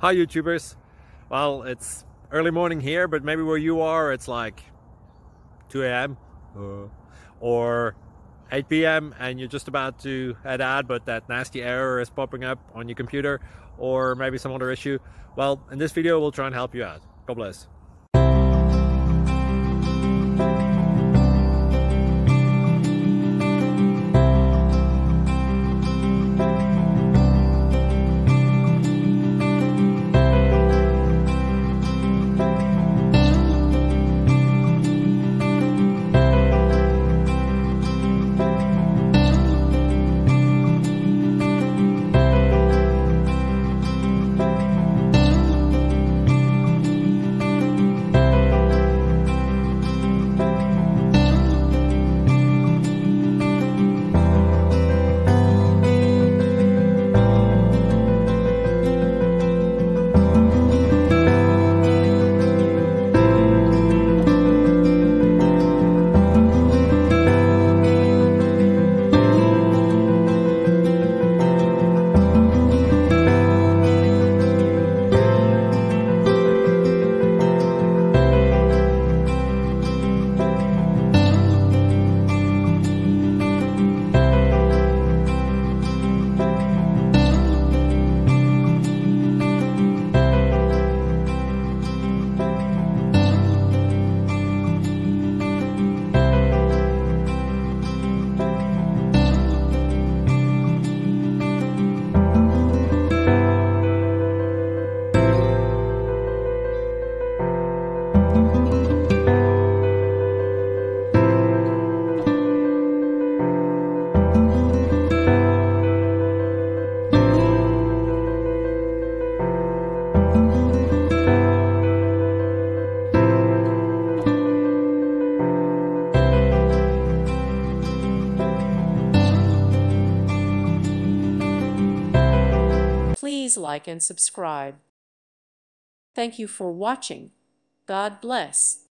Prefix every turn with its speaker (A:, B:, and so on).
A: Hi YouTubers. Well, it's early morning here, but maybe where you are it's like 2 a.m. or 8 p.m. and you're just about to head out, but that nasty error is popping up on your computer, or maybe some other issue. Well, in this video we'll try and help you out. God bless.
B: Please like and subscribe. Thank you for watching. God bless.